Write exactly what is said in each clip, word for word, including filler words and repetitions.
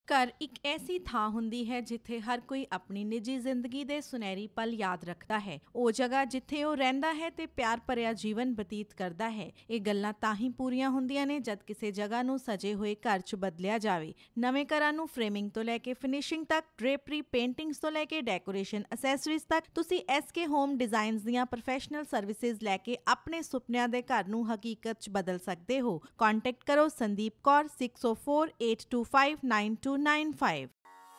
ਘਰ ਇੱਕ ਐਸੀ ਥਾਂ ਹੁੰਦੀ ਹੈ ਜਿੱਥੇ ਹਰ ਕੋਈ ਆਪਣੀ ਨਿੱਜੀ ਜ਼ਿੰਦਗੀ ਦੇ ਸੁਨਹਿਰੀ ਪਲ ਯਾਦ ਰੱਖਦਾ ਹੈ। ਉਹ ਜਗ੍ਹਾ ਜਿੱਥੇ ਉਹ ਰਹਿੰਦਾ ਹੈ ਤੇ ਪਿਆਰ ਭਰਿਆ ਜੀਵਨ ਬਤੀਤ ਕਰਦਾ ਹੈ। ਇਹ ਗੱਲਾਂ ਤਾਂ ਹੀ ਪੂਰੀਆਂ ਹੁੰਦੀਆਂ ਨੇ ਜਦ ਕਿਸੇ ਜਗ੍ਹਾ ਨੂੰ ਸਜੇ ਹੋਏ ਘਰ 'ਚ ਬਦਲਿਆ ਜਾਵੇ। ਨਵੇਂ ਘਰਾਂ ਨੂੰ ਫਰੇਮਿੰਗ ਤੋਂ ਲੈ ਕੇ ਫਿਨਿਸ਼ਿੰਗ ਤੱਕ, ਡ੍ਰੇਪਰੀ, ਪੇਂਟਿੰਗਸ ਤੋਂ ਲੈ ਕੇ ਡੈਕੋਰੇਸ਼ਨ ਅਸੈਸਰੀਜ਼ ਤੱਕ, ਤੁਸੀਂ ਐਸ ਕੇ ਹੋਮ ਡਿਜ਼ਾਈਨਸ ਦੀਆਂ ਪ੍ਰੋਫੈਸ਼ਨਲ ਸਰਵਿਸਿਜ਼ ਲੈ ਕੇ ਆਪਣੇ ਸੁਪਨਿਆਂ ਦੇ ਘਰ ਨੂੰ ਹਕੀਕਤ 'ਚ ਬਦਲ ਸਕਦੇ ਹੋ। ਕੰਟੈਕਟ ਕਰੋ Sandeep Kaur six o four eight two five nine two nine five.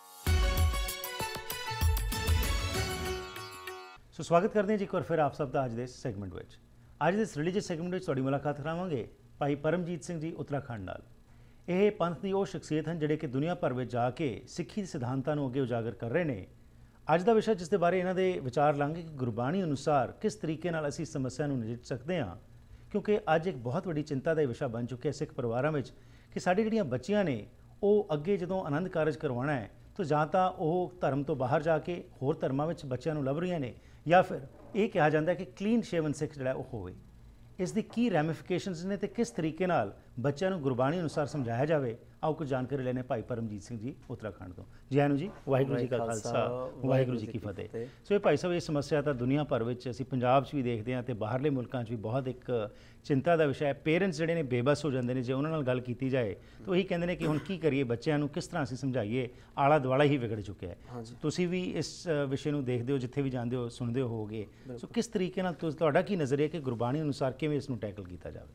So ਸਵਾਗਤ ਕਰਦੇ ਹਾਂ ਜੀ ਇੱਕ ਵਾਰ ਫਿਰ ਆਪ ਸਭ ਦਾ ਅੱਜ ਦੇ ਸੈਗਮੈਂਟ ਵਿੱਚ। ਅੱਜ ਦੇ ਇਸ ਰਿਲੀਜੀਅਸ ਸੈਗਮੈਂਟ ਵਿੱਚ ਤੁਹਾਡੀ ਮੁਲਾਕਾਤ ਕਰਾਵਾਂਗੇ ਭਾਈ ਪਰਮਜੀਤ ਸਿੰਘ ਜੀ ਉੱਤਰਾਖੰਡ ਨਾਲ। ਇਹ ਪੰਥ ਦੀ ਉਹ ਸ਼ਖਸੀਅਤ ਹਨ ਜਿਹੜੇ ਕਿ ਦੁਨੀਆ ਭਰ ਵਿੱਚ ਜਾ ਕੇ ਸਿੱਖੀ ਦੇ ਸਿਧਾਂਤਾਂ ਨੂੰ ਅੱਗੇ ਉਜਾਗਰ ਕਰ ਰਹੇ ਨੇ। ਅੱਜ ਦਾ ਵਿਸ਼ਾ ਜਿਸ ਦੇ ਬਾਰੇ ਇਹਨਾਂ ਦੇ ਵਿਚਾਰ ਲਾਂਗੇ ਕਿ ਗੁਰਬਾਣੀ ਅਨੁਸਾਰ ਕਿਸ ਤਰੀਕੇ ਨਾਲ ਅਸੀਂ ਸਮੱਸਿਆ ਨੂੰ ਨਜਿੱਠ ਸਕਦੇ ਹਾਂ, ਕਿਉਂਕਿ ਅੱਜ ਇੱਕ ਬਹੁਤ ਵੱਡੀ ਚਿੰਤਾ ਦਾ ਵਿਸ਼ਾ ਬਣ ਚੁੱਕਿਆ ਸਿੱਖ ਪਰਿਵਾਰਾਂ ਵਿੱਚ ਕਿ ਸਾਡੀ ਜਿਹੜੀਆਂ ਬੱਚੀਆਂ ਨੇ ਉਹ ਅੱਗੇ ਜਦੋਂ ਆਨੰਦ ਕਾਰਜ ਕਰਵਾਉਣਾ ਹੈ ਤਾਂ ਜਾਂ ਤਾਂ ਉਹ ਧਰਮ ਤੋਂ ਬਾਹਰ ਜਾ ਕੇ ਹੋਰ ਧਰਮਾਂ ਵਿੱਚ ਬੱਚਿਆਂ ਨੂੰ ਲੱਭ ਰਹੀਆਂ ਨੇ, ਜਾਂ ਫਿਰ ਇਹ ਕਿਹਾ ਜਾਂਦਾ ਕਿ ਕਲੀਨ ਸ਼ੇਵਨ ਸਿੱਖ ਜਿਹੜਾ ਉਹ ਹੋਵੇ। ਇਸ ਦੀ ਕੀ ਰੈਮੀਫਿਕੇਸ਼ਨਸ ਨੇ ਤੇ ਕਿਸ ਤਰੀਕੇ ਨਾਲ ਬੱਚਿਆਂ ਨੂੰ ਗੁਰਬਾਣੀ ਅਨੁਸਾਰ ਸਮਝਾਇਆ ਜਾਵੇ, ਆਓ ਕੁਝ ਜਾਣਕਾਰੀ ਲੈਣੇ ਭਾਈ ਪਰਮਜੀਤ ਸਿੰਘ ਜੀ ਉੱਤਰਾਖੰਡ ਤੋਂ। ਜੀ ਆਇਆਂ ਨੂੰ ਜੀ। ਵਾਹਿਗੁਰੂ ਜੀ ਕਾ ਖਾਲਸਾ, ਵਾਹਿਗੁਰੂ ਜੀ ਕੀ ਫਤਿਹ। ਸੋ ਇਹ ਭਾਈ ਸਾਹਿਬ, ਇਹ ਸਮੱਸਿਆ ਤਾਂ ਦੁਨੀਆ ਭਰ ਵਿੱਚ, ਅਸੀਂ ਪੰਜਾਬ 'ਚ ਵੀ ਦੇਖਦੇ ਹਾਂ ਤੇ ਬਾਹਰਲੇ ਮੁਲਕਾਂ 'ਚ ਵੀ ਬਹੁਤ ਇੱਕ ਚਿੰਤਾ ਦਾ ਵਿਸ਼ਾ ਹੈ। ਪੇਰੈਂਟਸ ਜਿਹੜੇ ਨੇ ਬੇਬਸ ਹੋ ਜਾਂਦੇ ਨੇ ਜੇ ਉਹਨਾਂ ਨਾਲ ਗੱਲ ਕੀਤੀ ਜਾਏ ਤਾਂ ਉਹੀ ਕਹਿੰਦੇ ਨੇ ਕਿ ਹੁਣ ਕੀ ਕਰੀਏ, ਬੱਚਿਆਂ ਨੂੰ ਕਿਸ ਤਰ੍ਹਾਂ ਅਸੀਂ ਸਮਝਾਈਏ, ਆਲਾ ਦੁਆਲਾ ਹੀ ਵਿਗੜ ਚੁੱਕਿਆ ਹੈ। ਤੁਸੀਂ ਵੀ ਇਸ ਵਿਸ਼ੇ ਨੂੰ ਦੇਖਦੇ ਹੋ, ਜਿੱਥੇ ਵੀ ਜਾਂਦੇ ਹੋ ਸੁਣਦੇ ਹੋਵੋਗੇ। ਸੋ ਕਿਸ ਤਰੀਕੇ ਨਾਲ ਤੁਹਾਡਾ ਕੀ ਨਜ਼ਰੀਆ ਕਿ ਗੁਰਬਾਣੀ ਅਨੁਸਾਰ ਕਿਵੇਂ ਇਸ ਨੂੰ ਟੈਕਲ ਕੀਤਾ ਜਾਵੇ?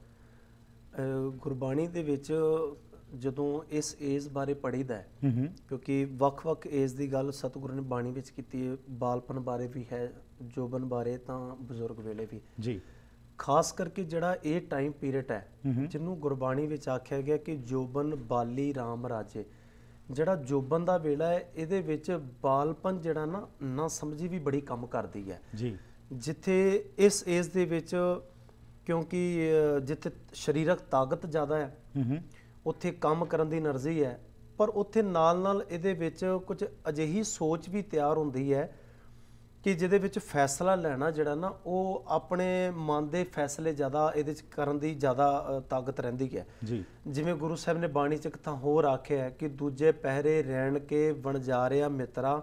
ਗੁਰਬਾਣੀ ਦੇ ਵਿੱਚ ਜਦੋਂ ਇਸ ਏਜ ਬਾਰੇ ਪੜ੍ਹੀਦਾ ਹੈ, ਕਿਉਂਕਿ ਵੱਖ-ਵੱਖ ਏਜ ਦੀ ਗੱਲ ਸਤਿਗੁਰੂ ਨੇ ਬਾਣੀ ਵਿੱਚ ਕੀਤੀ ਹੈ, ਬਾਲਪਨ ਬਾਰੇ ਵੀ ਹੈ, ਜੋਬਨ ਬਾਰੇ, ਤਾਂ ਬਜ਼ੁਰਗ ਵੇਲੇ ਵੀ ਜੀ। ਖਾਸ ਕਰਕੇ ਜਿਹੜਾ ਇਹ ਟਾਈਮ ਪੀਰੀਅਡ ਹੈ ਜਿਹਨੂੰ ਗੁਰਬਾਣੀ ਵਿੱਚ ਆਖਿਆ ਗਿਆ ਕਿ ਜੋਬਨ ਬਾਲੀ ਰਾਮ ਰਾਜੇ, ਜਿਹੜਾ ਜੋਬਨ ਦਾ ਵੇਲਾ ਹੈ ਇਹਦੇ ਵਿੱਚ ਬਾਲਪਨ ਜਿਹੜਾ ਨਾ ਨਾ ਸਮਝੀ ਵੀ ਬੜੀ ਕੰਮ ਕਰਦੀ ਹੈ ਜੀ। ਜਿੱਥੇ ਇਸ ਏਜ ਦੇ ਵਿੱਚ, ਕਿਉਂਕਿ ਜਿੱਥੇ ਸਰੀਰਕ ਤਾਕਤ ਜ਼ਿਆਦਾ ਹੈ ਉੱਥੇ ਕੰਮ ਕਰਨ ਦੀ એનર્ਜੀ ਹੈ, ਪਰ ਉੱਥੇ ਨਾਲ ਨਾਲ ਇਹਦੇ ਵਿੱਚ ਕੁਝ ਅਜਿਹੀ ਸੋਚ ਵੀ ਤਿਆਰ ਹੁੰਦੀ ਹੈ ਕਿ ਜਿਹਦੇ ਵਿੱਚ ਫੈਸਲਾ ਲੈਣਾ ਜਿਹੜਾ ਨਾ ਉਹ ਆਪਣੇ ਮਨ ਦੇ ਫੈਸਲੇ ਜ਼ਿਆਦਾ ਇਹਦੇ 'ਚ ਕਰਨ ਦੀ ਜ਼ਿਆਦਾ ਤਾਕਤ ਰਹਿੰਦੀ ਹੈ ਜੀ। ਜਿਵੇਂ ਗੁਰੂ ਸਾਹਿਬ ਨੇ ਬਾਣੀ 'ਚ ਇੱਕ ਥਾਂ ਹੋਰ ਆਖਿਆ ਕਿ ਦੂਜੇ ਪਹਿਰੇ ਰਹਿਣ ਕੇ ਵਣਜਾਰਿਆ ਮਿੱਤਰਾ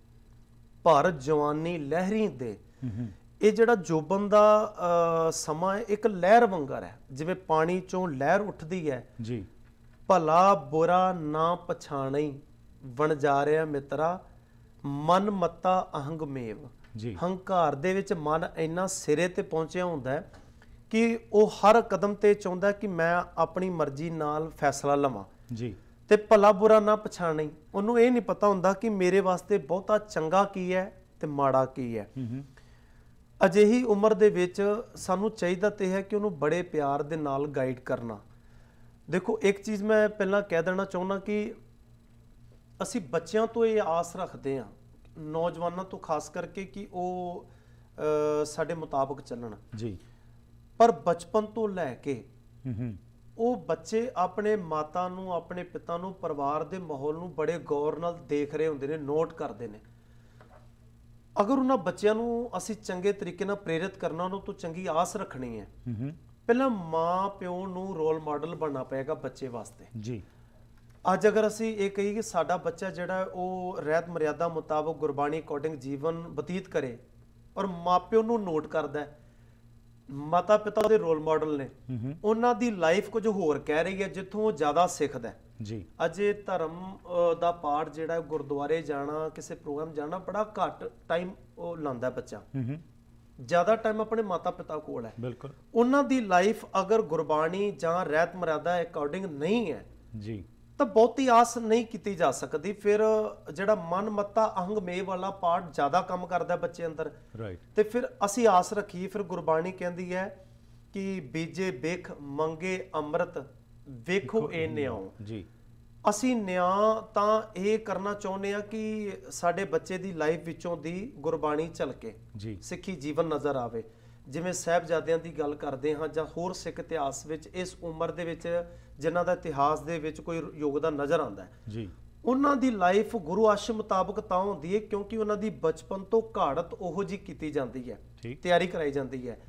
ਭਰ ਜਵਾਨੀ ਲਹਿਰੀ ਦੇ। ਇਹ ਜਿਹੜਾ ਜੋਬਨ ਦਾ ਸਮਾਂ ਹੈ ਇੱਕ ਲਹਿਰ ਵਾਂਗਰ ਹੈ, ਜਿਵੇਂ ਪਾਣੀ 'ਚੋਂ ਲਹਿਰ ਉੱਠਦੀ ਹੈ ਜੀ। ਭਲਾ ਬੁਰਾ ਨਾ ਪਛਾਣੀ ਵਣਜਾਰਿਆ ਮਿੱਤਰਾ ਮਨ ਮੱਤਾ ਅਹੰਗ ਮੇਵ ਜੀ। ਹੰਕਾਰ ਦੇ ਵਿੱਚ ਮਨ ਇੰਨਾ ਸਿਰੇ ਤੇ ਪਹੁੰਚਿਆ ਹੁੰਦਾ ਹੈ ਕਿ ਉਹ ਹਰ ਕਦਮ ਤੇ ਚਾਹੁੰਦਾ ਕਿ ਮੈਂ ਆਪਣੀ ਮਰਜ਼ੀ ਨਾਲ ਫੈਸਲਾ ਲਵਾਂ ਜੀ। ਤੇ ਭਲਾ ਬੁਰਾ ਨਾ ਪਛਾਣੀ, ਉਹਨੂੰ ਇਹ ਨਹੀਂ ਪਤਾ ਹੁੰਦਾ ਕਿ ਮੇਰੇ ਵਾਸਤੇ ਬਹੁਤਾ ਚੰਗਾ ਕੀ ਹੈ ਤੇ ਮਾੜਾ ਕੀ ਹੈ। ਅਜਿਹੀ ਉਮਰ ਦੇ ਵਿੱਚ ਸਾਨੂੰ ਚਾਹੀਦਾ ਤੇ ਹੈ ਕਿ ਉਹਨੂੰ ਬੜੇ ਪਿਆਰ ਦੇ ਨਾਲ ਗਾਈਡ ਕਰਨਾ। ਦੇਖੋ, ਇੱਕ ਚੀਜ਼ ਮੈਂ ਪਹਿਲਾਂ ਕਹਿ ਦੇਣਾ ਚਾਹੁੰਦਾ ਕਿ ਅਸੀਂ ਬੱਚਿਆਂ ਤੋਂ ਇਹ ਆਸ ਰੱਖਦੇ ਹਾਂ, ਨੌਜਵਾਨਾਂ ਤੋਂ ਖਾਸ ਕਰਕੇ, ਕਿ ਉਹ ਸਾਡੇ ਮੁਤਾਬਕ ਚੱਲਣ ਜੀ। ਪਰ ਬਚਪਨ ਤੋਂ ਲੈ ਕੇ ਉਹ ਬੱਚੇ ਆਪਣੇ ਮਾਤਾ ਨੂੰ, ਆਪਣੇ ਪਿਤਾ ਨੂੰ, ਪਰਿਵਾਰ ਦੇ ਮਾਹੌਲ ਨੂੰ ਬੜੇ ਗੌਰ ਨਾਲ ਦੇਖ ਰਹੇ ਹੁੰਦੇ ਨੇ, ਨੋਟ ਕਰਦੇ ਨੇ। ਅਗਰ ਉਹਨਾਂ ਬੱਚਿਆਂ ਨੂੰ ਅਸੀਂ ਚੰਗੇ ਤਰੀਕੇ ਨਾਲ ਪ੍ਰੇਰਿਤ ਕਰਨਾ, ਉਹਨਾਂ ਤੋਂ ਚੰਗੀ ਆਸ ਰੱਖਣੀ ਹੈ, ਪਹਿਲਾਂ ਮਾਂ ਪਿਓ ਨੂੰ ਰੋਲ ਮਾਡਲ ਬਣਨਾ ਪਏਗਾ ਬੱਚੇ ਵਾਸਤੇ ਜੀ। ਅੱਜ ਅਗਰ ਅਸੀਂ ਇਹ ਕਹੀਏ ਕਿ ਸਾਡਾ ਬੱਚਾ ਜਿਹੜਾ ਉਹ ਰਹਿਤ ਮਰਿਆਦਾ ਮੁਤਾਬਕ ਗੁਰਬਾਣੀ ਅਕੋਰਡਿੰਗ ਜੀਵਨ ਬਤੀਤ ਕਰੇ ਔਰ ਮਾਪਿਓ ਨੂੰ ਨੋਟ ਕਰਦਾ, ਮਾਤਾ ਪਿਤਾ ਦੇ ਰੋਲ ਮਾਡਲ ਨੇ, ਉਹਨਾਂ ਦੀ ਲਾਈਫ ਕੁਝ ਹੋਰ ਕਹਿ ਰਹੀ ਹੈ ਜਿੱਥੋਂ ਉਹ ਜ਼ਿਆਦਾ ਸਿੱਖਦਾ ਜੀ। ਅਜੇ ਧਰਮ ਦਾ ਪਾਠ ਜਿਹੜਾ ਗੁਰਦੁਆਰੇ ਜਾਣਾ, ਕਿਸੇ ਪ੍ਰੋਗਰਾਮ ਜਾਣਾ, ਬੜਾ ਘੱਟ ਟਾਈਮ ਉਹ ਲਾਉਂਦਾ ਬੱਚਾ, ਜ਼ਿਆਦਾ ਟਾਈਮ ਆਪਣੇ ਮਾਤਾ ਪਿਤਾ ਕੋਲ ਹੈ। ਬਿਲਕੁਲ, ਉਹਨਾਂ ਦੀ ਲਾਈਫ ਅਗਰ ਗੁਰਬਾਣੀ ਜਾਂ ਰਹਿਤ ਮਰਿਆਦਾ ਅਕੋਰਡਿੰਗ ਨਹੀਂ ਹੈ ਜੀ ਤਾਂ ਬਹੁਤੀ ਆਸ ਨਹੀਂ ਕੀਤੀ ਜਾ ਸਕਦੀ। ਫਿਰ ਜਿਹੜਾ ਮਨ ਮੱਤਾ ਅਹੰਗ ਮੇਵ ਵਾਲਾ ਪਾਰਟ ਜ਼ਿਆਦਾ ਕੰਮ ਕਰਦਾ ਬੱਚੇ ਅੰਦਰ, ਤੇ ਫਿਰ ਅਸੀਂ ਆਸ ਰੱਖੀਏ। ਫਿਰ ਗੁਰਬਾਣੀ ਕਹਿੰਦੀ ਹੈ ਕਿ ਬੀਜੇ ਬਿਖ ਮੰਗੇ ਅੰਮ੍ਰਿਤ ਵੇਖੋ ਇਹ ਨਿਆਉ ਜੀ। ਅਸੀਂ ਨਿਆਂ ਤਾਂ ਇਹ ਕਰਨਾ ਚਾਹੁੰਦੇ ਹਾਂ ਕਿ ਸਾਡੇ ਬੱਚੇ ਦੀ ਲਾਈਫ ਵਿੱਚੋਂ ਦੀ ਗੁਰਬਾਣੀ ਝਲਕੇ ਜੀ, ਸਿੱਖੀ ਜੀਵਨ ਨਜ਼ਰ ਆਵੇ। ਜਿਵੇਂ ਸਾਹਿਬਜ਼ਾਦਿਆਂ ਦੀ ਗੱਲ ਕਰਦੇ ਹਾਂ ਜਾਂ ਹੋਰ ਸਿੱਖ ਇਤਿਹਾਸ ਵਿੱਚ ਇਸ ਉਮਰ ਦੇ ਵਿੱਚ ਜਿਨ੍ਹਾਂ ਦਾ ਇਤਿਹਾਸ ਦੇ ਵਿੱਚ ਕੋਈ ਯੋਗਦਾਨ ਨਜ਼ਰ ਆਉਂਦਾ ਹੈ ਜੀ, ਉਹਨਾਂ ਦੀ ਲਾਈਫ ਗੁਰੂ ਆਸ਼ਰਮ ਮੁਤਾਬਕ ਤਾਂ ਹੁੰਦੀ ਹੈ ਕਿਉਂਕਿ ਉਹਨਾਂ ਦੀ ਬਚਪਨ ਤੋਂ ਘਾੜਤ ਉਹੋ ਜਿਹੀ ਕੀਤੀ ਜਾਂਦੀ ਹੈ, ਤਿਆਰੀ ਕਰਾਈ ਜਾਂਦੀ ਹੈ।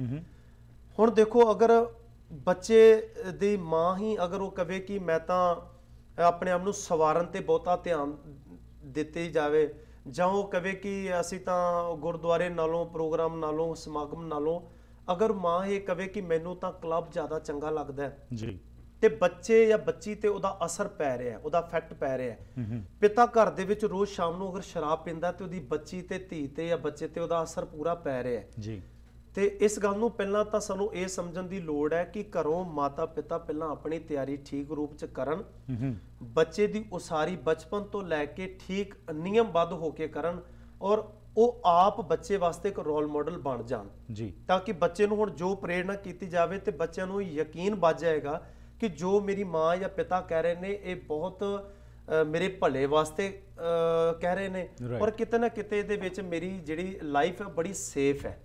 ਹੁਣ ਦੇਖੋ, ਅਗਰ ਬੱਚੇ ਦੀ ਮਾਂ ਹੀ ਅਗਰ ਉਹ ਕਵੇ ਕਿ ਮੈਂ ਤਾਂ ਆਪਣੇ ਆਪ ਨੂੰ ਸਵਾਰਨ ਤੇ ਬਹੁਤਾ ਧਿਆਨ ਦਿੱਤੀ ਜਾਵੇ, ਜਾਂ ਉਹ ਕਵੇ ਕਿ ਅਸੀਂ ਤਾਂ ਗੁਰਦੁਆਰੇ ਨਾਲੋਂ, ਪ੍ਰੋਗਰਾਮ ਨਾਲੋਂ, ਸਮਾਗਮ ਨਾਲੋਂ, ਅਗਰ ਮਾਂ ਇਹ ਕਵੇ ਕਿ ਮੈਨੂੰ ਤਾਂ ਕਲੱਬ ਜ਼ਿਆਦਾ ਚੰਗਾ ਲੱਗਦਾ ਹੈ ਜੀ, ਤੇ ਬੱਚੇ ਜਾਂ ਬੱਚੀ ਤੇ ਉਹਦਾ ਅਸਰ ਪੈ ਰਿਹਾ, ਉਹਦਾ ਇਫੈਕਟ ਪੈ ਰਿਹਾ। ਪਿਤਾ ਘਰ ਦੇ ਵਿੱਚ ਰੋਜ਼ ਸ਼ਾਮ ਨੂੰ ਅਗਰ ਸ਼ਰਾਬ ਪੀਂਦਾ ਤੇ ਉਹਦੀ ਬੱਚੀ ਤੇ ਧੀ ਤੇ ਜਾਂ ਬੱਚੇ ਤੇ ਉਹਦਾ ਅਸਰ ਪੂਰਾ ਪੈ ਰਿਹਾ ਜੀ। ਤੇ ਇਸ ਗੱਲ ਨੂੰ ਪਹਿਲਾਂ ਤਾਂ ਸਾਨੂੰ ਇਹ ਸਮਝਣ ਦੀ ਲੋੜ ਹੈ ਕਿ ਘਰੋਂ ਮਾਤਾ ਪਿਤਾ ਪਹਿਲਾਂ ਆਪਣੀ ਤਿਆਰੀ ਠੀਕ ਰੂਪ ਚ ਕਰਨ, ਬੱਚੇ ਦੀ ਉਸਾਰੀ ਬਚਪਨ ਤੋਂ ਲੈ ਕੇ ਠੀਕ ਨਿਯਮਬੱਧ ਹੋ ਕੇ ਕਰਨ, ਔਰ ਉਹ ਆਪ ਬੱਚੇ ਵਾਸਤੇ ਇੱਕ ਰੋਲ ਮਾਡਲ ਬਣ ਜਾਣ ਜੀ, ਤਾਂ ਕਿ ਬੱਚੇ ਨੂੰ ਹੁਣ ਜੋ ਪ੍ਰੇਰਣਾ ਕੀਤੀ ਜਾਵੇ ਤੇ ਬੱਚਿਆਂ ਨੂੰ ਯਕੀਨ ਵੱਜ ਜਾਏਗਾ ਕਿ ਜੋ ਮੇਰੀ ਮਾਂ ਜਾਂ ਪਿਤਾ ਕਹਿ ਰਹੇ ਨੇ ਇਹ ਬਹੁਤ ਮੇਰੇ ਭਲੇ ਵਾਸਤੇ ਕਹਿ ਰਹੇ ਨੇ, ਔਰ ਕਿਤੇ ਨਾ ਕਿਤੇ ਇਹਦੇ ਵਿੱਚ ਮੇਰੀ ਜਿਹੜੀ ਲਾਈਫ ਹੈ ਬੜੀ ਸੇਫ ਹੈ।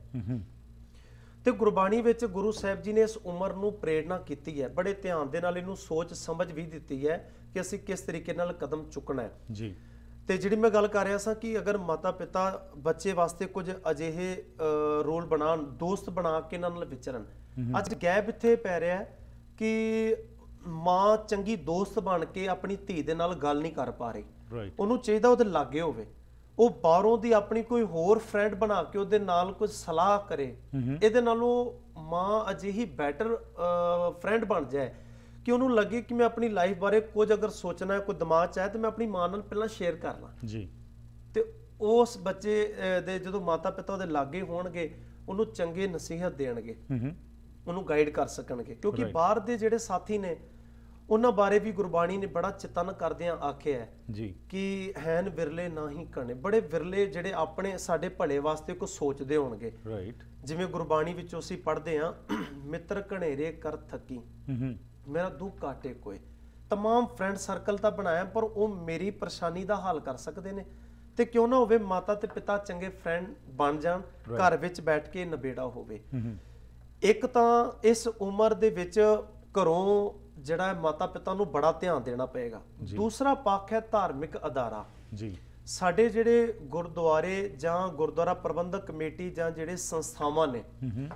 ਤੇ ਗੁਰਬਾਣੀ ਵਿੱਚ ਗੁਰੂ ਸਾਹਿਬ ਜੀ ਨੇ ਇਸ ਉਮਰ ਨੂੰ ਪ੍ਰੇਰਣਾ ਕੀਤੀ ਹੈ, ਬੜੇ ਧਿਆਨ ਦੇ ਨਾਲ ਇਹਨੂੰ ਸੋਚ ਸਮਝ ਵੀ ਦਿੱਤੀ ਹੈ ਕਿ ਅਸੀਂ ਕਿਸ ਤਰੀਕੇ ਨਾਲ ਕਦਮ ਚੁੱਕਣਾ ਹੈ ਜੀ। ਤੇ ਜਿਹੜੀ ਮੈਂ ਗੱਲ ਕਰ ਰਿਹਾ ਸਾਂ ਕਿ ਅਗਰ ਮਾਤਾ ਪਿਤਾ ਬੱਚੇ ਵਾਸਤੇ ਕੁਝ ਅਜਿਹੇ ਰੋਲ ਬਣਾਉਣ, ਦੋਸਤ ਬਣਾ ਕੇ ਇਹਨਾਂ ਨਾਲ ਵਿਚਰਨ। ਅੱਜ ਗੈਪ ਇੱਥੇ ਪੈ ਰਿਹਾ ਹੈ ਕਿ ਮਾਂ ਚੰਗੀ ਦੋਸਤ ਬਣ ਕੇ ਆਪਣੀ ਧੀ ਦੇ ਨਾਲ ਗੱਲ ਨਹੀਂ ਕਰ ਪਾ ਰਹੀ, ਉਹਨੂੰ ਚਾਹੀਦਾ ਉਹਦੇ ਲਾਗੇ ਹੋਵੇ, ਉਹ ਬਾਹਰੋਂ ਦੀ ਆਪਣੀ ਕੋਈ ਹੋਰ ਫਰੈਂਡ ਬਣਾ ਕੇ ਉਹਦੇ ਨਾਲ ਕੁਝ ਸਲਾਹ ਕਰੇ। ਇਹਦੇ ਨਾਲੋਂ ਮਾਂ ਅਜਿਹੀ ਬੈਟਰ ਫਰੈਂਡ ਬਣ ਜਾਏ ਕਿ ਉਹਨੂੰ ਲੱਗੇ ਕਿ ਮੈਂ ਆਪਣੀ ਲਾਈਫ ਬਾਰੇ ਕੁਝ ਅਗਰ ਸੋਚਣਾ ਹੈ, ਕੋਈ ਦਿਮਾਗ 'ਚ ਆਏ ਤੇ ਮੈਂ ਆਪਣੀ ਮਾਂ ਨਾਲ ਪਹਿਲਾਂ ਸ਼ੇਅਰ ਕਰ ਲਾਂ ਜੀ। ਤੇ ਉਸ ਬੱਚੇ ਦੇ ਜਦੋਂ ਮਾਤਾ ਪਿਤਾ ਉਹਦੇ ਲਾਗੇ ਹੋਣਗੇ, ਉਹਨੂੰ ਚੰਗੇ ਨਸੀਹਤ ਦੇਣਗੇ, ਉਹਨੂੰ ਗਾਈਡ ਕਰ ਸਕਣਗੇ। ਕਿਉਂਕਿ ਬਾਹਰ ਦੇ ਜਿਹੜੇ ਸਾਥੀ ਨੇ ਉਹਨਾਂ ਬਾਰੇ ਵੀ ਗੁਰਬਾਣੀ ਨੇ ਬੜਾ ਚਿਤਨ ਕਰਦਿਆਂ ਆਖਿਆ ਹੈ ਜੀ ਕਿ ਹੈਨ ਵਿਰਲੇ ਨਾ ਹੀ ਕਣੇ, ਬੜੇ ਵਿਰਲੇ ਜਿਹੜੇ ਆਪਣੇ ਸਾਡੇ ਭਲੇ ਵਾਸਤੇ ਕੁਝ ਸੋਚਦੇ ਹੋਣਗੇ। ਰਾਈਟ, ਜਿਵੇਂ ਗੁਰਬਾਣੀ ਵਿੱਚੋਂ ਅਸੀਂ ਪੜ੍ਹਦੇ ਹਾਂ, ਮਿੱਤਰ ਘਨੇਰੇ ਕਰ ਥੱਕੀ ਮੇਰਾ ਦੁੱਖ ਕਾਟੇ ਕੋਈ। तमाम ਫਰੈਂਡ ਸਰਕਲ ਤਾਂ ਬਣਾਇਆ, ਪਰ ਉਹ ਮੇਰੀ ਪਰੇਸ਼ਾਨੀ ਦਾ ਹੱਲ ਕਰ ਸਕਦੇ ਨੇ। ਤੇ ਕਿਉਂ ਨਾ ਹੋਵੇ ਮਾਤਾ ਤੇ ਪਿਤਾ ਚੰਗੇ ਫਰੈਂਡ ਬਣ ਜਾਣ, ਘਰ ਵਿੱਚ ਬੈਠ ਕੇ ਨਿਬੇੜਾ ਹੋਵੇ। ਇੱਕ ਤਾਂ ਇਸ ਉਮਰ ਦੇ ਵਿੱਚ ਘਰੋਂ ਜਿਹੜਾ ਮਾਤਾ ਪਿਤਾ ਨੂੰ ਬੜਾ ਧਿਆਨ ਦੇਣਾ ਪਏਗਾ। ਦੂਸਰਾ ਪੱਖ ਹੈ ਧਾਰਮਿਕ ਅਦਾਰਾ ਜੀ। ਸਾਡੇ ਜਿਹੜੇ ਗੁਰਦੁਆਰੇ ਜਾਂ ਗੁਰਦੁਆਰਾ ਪ੍ਰਬੰਧਕ ਕਮੇਟੀ ਜਾਂ ਜਿਹੜੇ ਸੰਸਥਾਵਾਂ ਨੇ,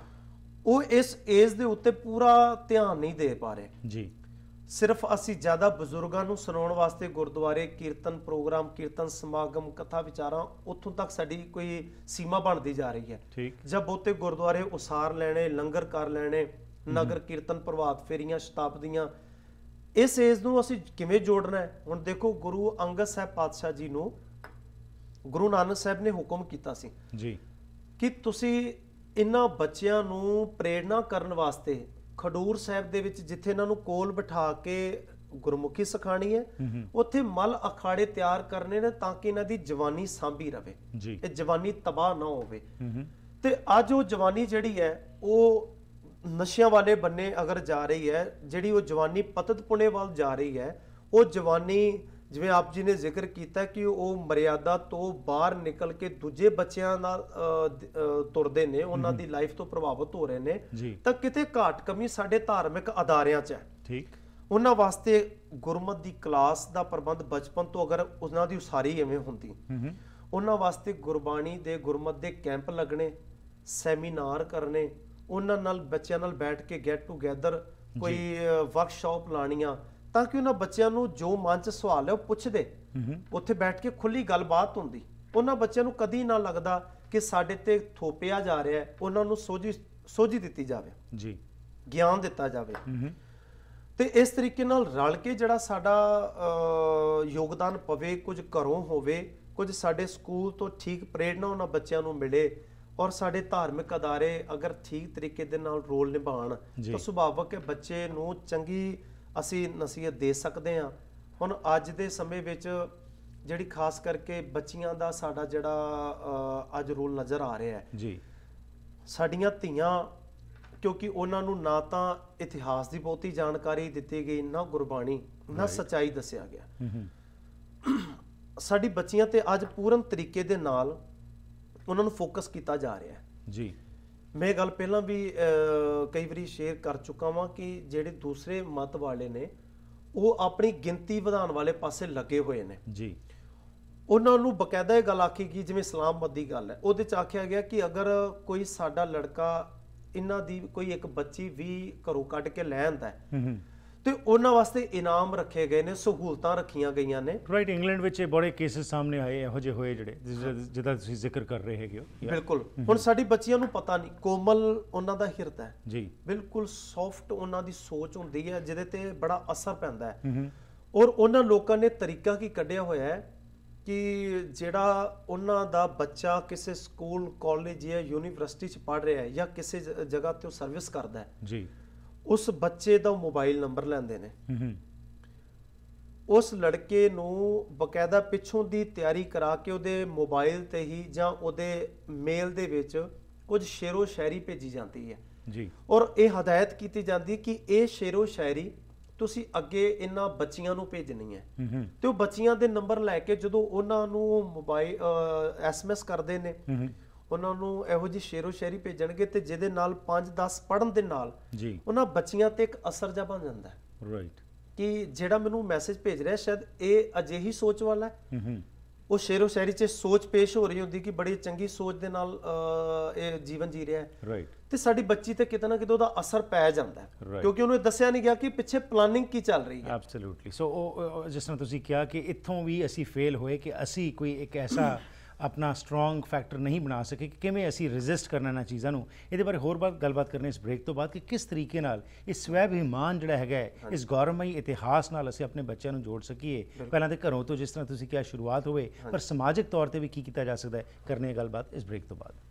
ਉਹ ਇਸ ਏਜ ਦੇ ਉੱਤੇ ਪੂਰਾ ਧਿਆਨ ਨਹੀਂ ਦੇ ਪਾ ਰਹੇ ਜੀ। ਸਿਰਫ ਅਸੀਂ ਜ਼ਿਆਦਾ ਬਜ਼ੁਰਗਾਂ ਨੂੰ ਸੁਣਾਉਣ ਵਾਸਤੇ ਗੁਰਦੁਆਰੇ ਕੀਰਤਨ ਪ੍ਰੋਗਰਾਮ, ਕੀਰਤਨ ਸਮਾਗਮ, ਕਥਾ ਵਿਚਾਰਾਂ, ਉੱਥੋਂ ਤੱਕ ਸਾਡੀ ਕੋਈ ਸੀਮਾ ਬਣਦੀ ਜਾ ਰਹੀ ਹੈ। ਜਾਂ ਬਹੁਤੇ ਗੁਰਦੁਆਰੇ ਉਸਾਰ ਲੈਣੇ, ਲੰਗਰ ਕਰ ਲੈਣੇ, ਨਗਰ ਕੀਰਤਨ, ਪ੍ਰਭਾਤ ਫੇਰੀਆਂ, ਸ਼ਤਾਬਦੀਆਂ। ਇਸ ਏਜ ਨੂੰ ਅਸੀਂ ਕਿਵੇਂ ਜੋੜਨਾ ਹੈ? ਹੁਣ ਦੇਖੋ, ਗੁਰੂ ਅੰਗਦ ਸਾਹਿਬ ਪਾਤਸ਼ਾਹ ਜੀ ਨੂੰ ਗੁਰੂ ਨਾਨਕ ਸਾਹਿਬ ਨੇ ਹੁਕਮ ਕੀਤਾ ਸੀ ਜੀ ਕਿ ਤੁਸੀਂ ਇਹਨਾਂ ਬੱਚਿਆਂ ਨੂੰ ਪ੍ਰੇਰਣਾ ਕਰਨ ਵਾਸਤੇ ਖਡੂਰ ਸਾਹਿਬ ਦੇ ਵਿੱਚ ਜਿੱਥੇ ਇਹਨਾਂ ਨੂੰ ਕੋਲ ਬਿਠਾ ਕੇ ਗੁਰਮੁਖੀ ਸਿਖਾਣੀ ਹੈ, ਉੱਥੇ ਮਲ ਅਖਾੜੇ ਤਿਆਰ ਕਰਨੇ ਨੇ ਤਾਂ ਕਿ ਇਹਨਾਂ ਦੀ ਜਵਾਨੀ ਸਾਂਭੀ ਰਵੇ, ਇਹ ਜਵਾਨੀ ਤਬਾਹ ਨਾ ਹੋਵੇ। ਤੇ ਅੱਜ ਉਹ ਜਵਾਨੀ ਜਿਹੜੀ ਹੈ ਉਹ ਨਸ਼ਿਆਂ ਵਾਲੇ ਬੰਨੇ ਅਗਰ ਜਾ ਰਹੀ ਹੈ, ਜਿਹੜੀ ਉਹ ਜਵਾਨੀ ਪਤਤ ਪੁਣੇ ਵੱਲ ਜਾ ਰਹੀ ਹੈ, ਉਹ ਜਵਾਨੀ ਜਿਵੇਂ ਆਪ ਜੀ ਨੇ ਜ਼ਿਕਰ ਕੀਤਾ ਕਿ ਉਹ ਮਰਿਆਦਾ ਤੋਂ ਬਾਹਰ ਨਿਕਲ ਕੇ ਦੂਜੇ ਬੱਚਿਆਂ ਨਾਲ ਤੁਰਦੇ ਨੇ, ਉਹਨਾਂ ਦੀ ਲਾਈਫ ਤੋਂ ਪ੍ਰਭਾਵਿਤ ਹੋ ਰਹੇ ਨੇ, ਤਾਂ ਕਿਤੇ ਘਾਟ ਕਮੀ ਸਾਡੇ ਧਾਰਮਿਕ ਅਦਾਰਿਆਂ 'ਚ ਹੈ। ਠੀਕ, ਉਹਨਾਂ ਵਾਸਤੇ ਗੁਰਮਤ ਦੀ ਕਲਾਸ ਦਾ ਪ੍ਰਬੰਧ ਬਚਪਨ ਤੋਂ ਅਗਰ ਉਹਨਾਂ ਦੀ ਉਸਾਰੀ ਐਵੇਂ ਹੁੰਦੀ, ਉਹਨਾਂ ਵਾਸਤੇ ਗੁਰਬਾਣੀ ਦੇ ਗੁਰਮਤ ਦੇ ਕੈਂਪ ਲੱਗਣੇ, ਸੈਮੀਨਾਰ ਕਰਨੇ, ਉਹਨਾਂ ਨਾਲ ਬੱਚਿਆਂ ਨਾਲ ਬੈਠ ਕੇ ਗੈਟ ਟੂਗੈਦਰ ਕੋਈ ਵਰਕਸ਼ਾਪ ਲਾਣੀਆਂ, ਤਾਂ ਕਿ ਉਹਨਾਂ ਬੱਚਿਆਂ ਨੂੰ ਜੋ ਮਨ 'ਚ ਸਵਾਲ ਹੈ ਉਹ ਪੁੱਛਦੇ, ਉੱਥੇ ਬੈਠ ਕੇ ਖੁੱਲੀ ਗੱਲਬਾਤ ਹੁੰਦੀ। ਉਹਨਾਂ ਬੱਚਿਆਂ ਨੂੰ ਕਦੀ ਨਾ ਲੱਗਦਾ ਕਿ ਸਾਡੇ ਤੇ ਥੋਪਿਆ ਜਾ ਰਿਹਾ ਹੈ, ਉਹਨਾਂ ਨੂੰ ਸੋਝੀ ਸੋਝੀ ਦਿੱਤੀ ਜਾਵੇ ਜੀ, ਗਿਆਨ ਦਿੱਤਾ ਜਾਵੇ। ਤੇ ਇਸ ਤਰੀਕੇ ਨਾਲ ਰਲ ਕੇ ਜਿਹੜਾ ਸਾਡਾ ਯੋਗਦਾਨ ਪਵੇ, ਕੁਝ ਘਰੋਂ ਹੋਵੇ, ਕੁਝ ਸਾਡੇ ਸਕੂਲ ਤੋਂ ਠੀਕ ਪ੍ਰੇਰਣਾ ਉਹਨਾਂ ਬੱਚਿਆਂ ਨੂੰ ਮਿਲੇ, ਔਰ ਸਾਡੇ ਧਾਰਮਿਕ ਅਦਾਰੇ ਅਗਰ ਠੀਕ ਤਰੀਕੇ ਦੇ ਨਾਲ ਰੋਲ ਨਿਭਾਉਣ ਤਾਂ ਸੁਭਾਵਕ ਹੈ ਬੱਚੇ ਨੂੰ ਚੰਗੀ ਅਸੀਂ ਨਸੀਹਤ ਦੇ ਸਕਦੇ ਹਾਂ। ਹੁਣ ਅੱਜ ਦੇ ਸਮੇਂ ਵਿੱਚ ਜਿਹੜੀ ਖਾਸ ਕਰਕੇ ਬੱਚੀਆਂ ਦਾ ਸਾਡਾ ਜਿਹੜਾ ਅੱਜ ਰੋਲ ਨਜ਼ਰ ਆ ਰਿਹਾ ਹੈ ਜੀ, ਸਾਡੀਆਂ ਧੀਆਂ, ਕਿਉਂਕਿ ਉਹਨਾਂ ਨੂੰ ਨਾ ਤਾਂ ਇਤਿਹਾਸ ਦੀ ਬਹੁਤੀ ਜਾਣਕਾਰੀ ਦਿੱਤੀ ਗਈ, ਨਾ ਗੁਰਬਾਣੀ, ਨਾ ਸੱਚਾਈ ਦੱਸਿਆ ਗਿਆ। ਸਾਡੀ ਬੱਚੀਆਂ ਤੇ ਅੱਜ ਪੂਰਨ ਤਰੀਕੇ ਦੇ ਨਾਲ ਉਹਨਾਂ ਨੂੰ ਫੋਕਸ ਕੀਤਾ ਜਾ ਰਿਹਾ ਹੈ ਜੀ। ਮੈਂ ਇਹ ਗੱਲ ਪਹਿਲਾਂ ਵੀ ਕਈ ਵਾਰੀ ਸ਼ੇਅਰ ਕਰ ਚੁੱਕਾ ਵਾਂ ਕਿ ਜਿਹੜੇ ਦੂਸਰੇ ਮਤ ਵਾਲੇ ਨੇ ਉਹ ਆਪਣੀ ਗਿਣਤੀ ਵਧਾਉਣ ਵਾਲੇ ਪਾਸੇ ਲੱਗੇ ਹੋਏ ਨੇ ਜੀ। ਉਹਨਾਂ ਨੂੰ ਬਕਾਇਦਾ ਇਹ ਗੱਲ ਆਖੀ ਗਈ, ਜਿਵੇਂ ਇਸਲਾਮ ਮਤ ਦੀ ਗੱਲ ਹੈ, ਉਹਦੇ 'ਚ ਆਖਿਆ ਗਿਆ ਕਿ ਅਗਰ ਕੋਈ ਸਾਡਾ ਲੜਕਾ ਇਹਨਾਂ ਦੀ ਕੋਈ ਇੱਕ ਬੱਚੀ ਵੀ ਘਰੋਂ ਕੱਢ ਕੇ ਲੈ ਆਂਦਾ ਹੈ, ਤੇ ਉਹਨਾਂ ਵਾਸਤੇ ਇਨਾਮ ਰੱਖੇ ਗਏ ਨੇ, ਸਹੂਲਤਾਂ ਰੱਖੀਆਂ ਗਈਆਂ ਨੇ। ਰਾਈਟ, ਇੰਗਲੈਂਡ ਵਿੱਚ ਇਹ ਬੜੇ ਕੇਸਿਸ ਸਾਹਮਣੇ ਆਏ ਇਹੋ ਜਿਹੇ ਹੋਏ ਜਿਹੜੇ ਜਿਹਦਾ ਤੁਸੀਂ ਜ਼ਿਕਰ ਕਰ ਰਹੇ ਹੈਗੇ ਹੋ। ਬਿਲਕੁਲ, ਹੁਣ ਸਾਡੀ ਬੱਚੀਆਂ ਨੂੰ ਪਤਾ ਨਹੀਂ, ਕੋਮਲ ਉਹਨਾਂ ਦਾ ਹਿਰਦਾ ਹੈ ਜੀ, ਬਿਲਕੁਲ ਸੌਫਟ ਉਹਨਾਂ ਦੀ ਸੋਚ ਹੁੰਦੀ ਹੈ ਜਿਹਦੇ ਤੇ ਬੜਾ ਅਸਰ ਪੈਂਦਾ ਹੈ। ਔਰ ਉਹਨਾਂ ਲੋਕਾਂ ਨੇ ਤਰੀਕਾ ਕੀ ਕੱਢਿਆ ਹੋਇਆ ਹੈ ਕਿ ਜਿਹੜਾ ਉਹਨਾਂ ਦਾ ਬੱਚਾ ਕਿਸੇ ਸਕੂਲ, ਕਾਲਜ ਜਾਂ ਯੂਨੀਵਰਸਿਟੀ 'ਚ ਪੜ੍ਹ ਰਿਹਾ ਹੈ ਜਾਂ ਕਿਸੇ ਜਗ੍ਹਾ ਤੇ ਉਹ ਸਰਵਿਸ ਕਰਦਾ ਹੈ ਜੀ, ਉਸ ਬੱਚੇ ਦਾ ਮੋਬਾਈਲ ਨੰਬਰ ਲੈਂਦੇ ਨੇ, ਉਸ ਲੜਕੇ ਨੂੰ ਬਕਾਇਦਾ ਪਿੱਛੋਂ ਦੀ ਤਿਆਰੀ ਕਰਾ ਕੇ ਉਹਦੇ ਮੋਬਾਈਲ ਤੇ ਹੀ ਜਾਂ ਉਹਦੇ ਮੇਲ ਦੇ ਵਿੱਚ ਕੁਝ ਸ਼ੇਰੋ ਸ਼ਾਇਰੀ ਭੇਜੀ ਜਾਂਦੀ ਹੈ ਜੀ, ਔਰ ਇਹ ਹਦਾਇਤ ਕੀਤੀ ਜਾਂਦੀ ਕਿ ਇਹ ਸ਼ੇਰੋ ਸ਼ਾਇਰੀ ਤੁਸੀਂ ਅੱਗੇ ਇਹਨਾਂ ਬੱਚੀਆਂ ਨੂੰ ਭੇਜਣੀ ਹੈ। ਤੇ ਉਹ ਬੱਚੀਆਂ ਦੇ ਨੰਬਰ ਲੈ ਕੇ ਜਦੋਂ ਉਹਨਾਂ ਨੂੰ ਮੋਬਾਈਲ ਐਸਐਮਐਸ ਕਰਦੇ ਨੇ, ਉਹਨਾਂ ਨੂੰ ਇਹੋ ਜਿਹੀ ਸ਼ੇਰੋ ਸ਼ਾਇਰੀ ਭੇਜਣਗੇ ਤੇ ਜਿਹਦੇ ਨਾਲ ਪੰਜ ਦਸ ਪੜ੍ਹਨ ਦੇ ਨਾਲ ਜੀ ਉਹਨਾਂ ਬੱਚੀਆਂ ਤੇ ਇੱਕ ਅਸਰ ਜਿਹਾ ਬਣ ਜਾਂਦਾ ਹੈ ਰਾਈਟ, ਕਿ ਜਿਹੜਾ ਮੈਨੂੰ ਮੈਸੇਜ ਭੇਜ ਰਿਹਾ ਸ਼ਾਇਦ ਇਹ ਅਜਿਹੀ ਸੋਚ ਵਾਲਾ ਹੈ। ਉਹ ਸ਼ੇਰੋ ਸ਼ਾਇਰੀ 'ਚ ਸੋਚ ਪੇਸ਼ ਹੋ ਰਹੀ ਹੁੰਦੀ ਕਿ ਬੜੀ ਚੰਗੀ ਸੋਚ ਦੇ ਨਾਲ ਇਹ ਜੀਵਨ ਜੀ ਰਿਹਾ ਹੈ ਰਾਈਟ, ਤੇ ਸਾਡੀ ਬੱਚੀ ਤੇ ਕਿਤੇ ਨਾ ਕਿਤੇ ਉਹਦਾ ਅਸਰ ਪੈ ਜਾਂਦਾ ਹੈ ਕਿਉਂਕਿ ਉਹਨੂੰ ਦੱਸਿਆ ਨਹੀਂ ਗਿਆ ਕਿ ਪਿੱਛੇ ਪਲਾਨਿੰਗ ਕੀ ਚੱਲ ਰਹੀ ਹੈ। ਐਬਸੋਲੂਟਲੀ। ਸੋ ਉਹ ਜਿਸ ਤਰ੍ਹਾਂ ਤੁਸੀਂ ਕਿਹਾ ਕਿ ਇੱਥੋਂ ਵੀ ਅਸੀਂ ਫੇਲ ਹੋਏ ਕਿ ਅਸੀਂ ਕੋਈ ਇੱਕ ਐਸਾ ਆਪਣਾ ਸਟਰੋਂਗ ਫੈਕਟਰ ਨਹੀਂ ਬਣਾ ਸਕੇ ਕਿ ਕਿਵੇਂ ਅਸੀਂ ਰੈਜ਼ਿਸਟ ਕਰਨਾ ਇਹਨਾਂ ਚੀਜ਼ਾਂ ਨੂੰ। ਇਹਦੇ ਬਾਰੇ ਹੋਰ ਬਾਤ ਗੱਲਬਾਤ ਕਰਨੀ ਇਸ ਬ੍ਰੇਕ ਤੋਂ ਬਾਅਦ ਕਿ ਕਿਸ ਤਰੀਕੇ ਨਾਲ ਇਸ ਸਵੈ ਅਭਿਮਾਨ ਜਿਹੜਾ ਹੈਗਾ ਇਸ ਗੌਰਵਮਈ ਇਤਿਹਾਸ ਨਾਲ ਅਸੀਂ ਆਪਣੇ ਬੱਚਿਆਂ ਨੂੰ ਜੋੜ ਸਕੀਏ। ਪਹਿਲਾਂ ਤਾਂ ਘਰੋਂ ਤੋਂ ਜਿਸ ਤਰ੍ਹਾਂ ਤੁਸੀਂ ਕਿਹਾ ਸ਼ੁਰੂਆਤ ਹੋਵੇ, ਪਰ ਸਮਾਜਿਕ ਤੌਰ ਤੇ ਵੀ ਕੀ ਕੀਤਾ ਜਾ ਸਕਦਾ ਹੈ, ਕਰਨੀ ਹੈ ਗੱਲਬਾਤ ਇਸ ਬ੍ਰੇਕ ਤੋਂ ਬਾਅਦ।